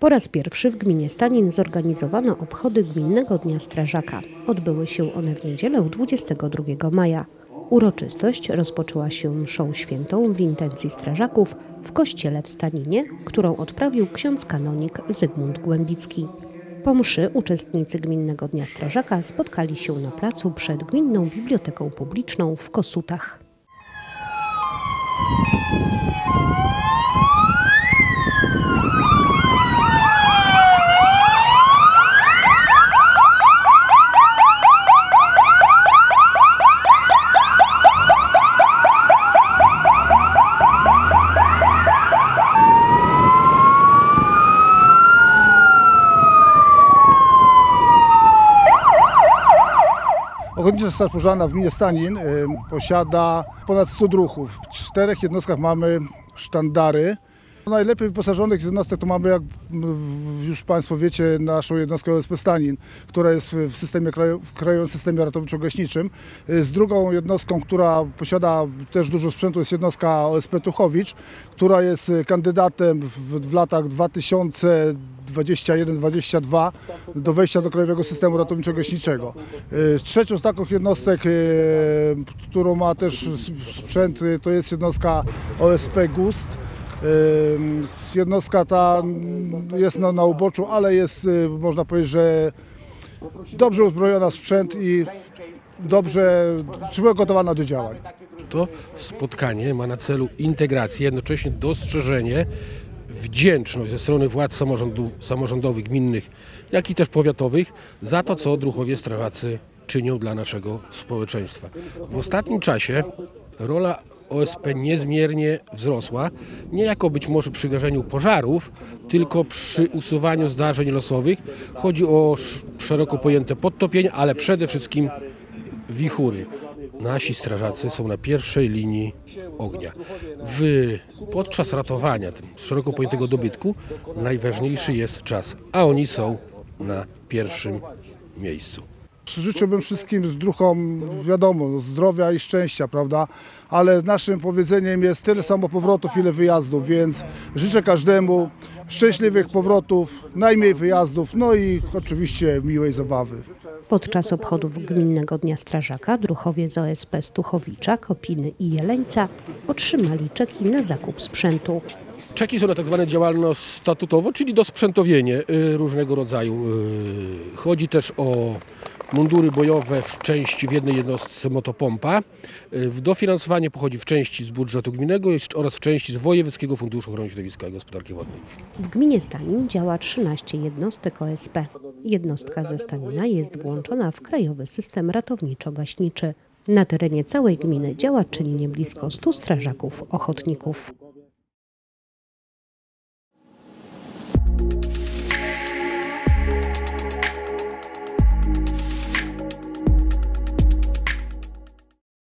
Po raz pierwszy w gminie Stanin zorganizowano obchody Gminnego Dnia Strażaka. Odbyły się one w niedzielę 22 maja. Uroczystość rozpoczęła się mszą świętą w intencji strażaków w kościele w Staninie, którą odprawił ksiądz kanonik Zygmunt Głębicki. Po mszy uczestnicy Gminnego Dnia Strażaka spotkali się na placu przed Gminną Biblioteką Publiczną w Kosutach. Ochotnicza Straż Pożarna w gminie Stanin posiada ponad 100 druhów. W 4 jednostkach mamy sztandary. Najlepiej wyposażonych jednostek to mamy, jak już Państwo wiecie, naszą jednostkę OSP Stanin, która jest w systemie w krajowym systemie ratowniczo-gaśniczym. Z drugą jednostką, która posiada też dużo sprzętu, jest jednostka OSP Tuchowicz, która jest kandydatem w latach 2021-2022 do wejścia do krajowego systemu ratowniczo-gaśniczego. Trzecią z takich jednostek, którą ma też sprzęt, to jest jednostka OSP Gust. Jednostka ta jest na uboczu, ale jest, można powiedzieć, że dobrze uzbrojona w sprzęt i dobrze przygotowana do działań. To spotkanie ma na celu integrację, jednocześnie dostrzeżenie, wdzięczność ze strony władz samorządowych, gminnych, jak i też powiatowych za to, co druhowie strażacy czynią dla naszego społeczeństwa. W ostatnim czasie rola OSP niezmiernie wzrosła, nie jako być może przy gaszeniu pożarów, tylko przy usuwaniu zdarzeń losowych. Chodzi o szeroko pojęte podtopienia, ale przede wszystkim wichury. Nasi strażacy są na pierwszej linii ognia. Podczas ratowania szeroko pojętego dobytku najważniejszy jest czas, a oni są na pierwszym miejscu. Życzyłbym wszystkim z druhom, wiadomo, zdrowia i szczęścia, prawda? Ale naszym powiedzeniem jest tyle samo powrotów, ile wyjazdów, więc życzę każdemu szczęśliwych powrotów, najmniej wyjazdów, no i oczywiście miłej zabawy. Podczas obchodów Gminnego Dnia Strażaka druhowie z OSP Stuchowicza, Kopiny i Jeleńca otrzymali czeki na zakup sprzętu. Czeki są na tak zwane działalność statutową, czyli dosprzętowienie różnego rodzaju. Chodzi też o mundury bojowe w jednej jednostce motopompa. Dofinansowanie pochodzi w części z budżetu gminnego oraz w części z Wojewódzkiego Funduszu Ochrony Środowiska i Gospodarki Wodnej. W gminie Stanin działa 13 jednostek OSP. Jednostka ze Stanina jest włączona w krajowy system ratowniczo-gaśniczy. Na terenie całej gminy działa czynnie blisko 100 strażaków ochotników.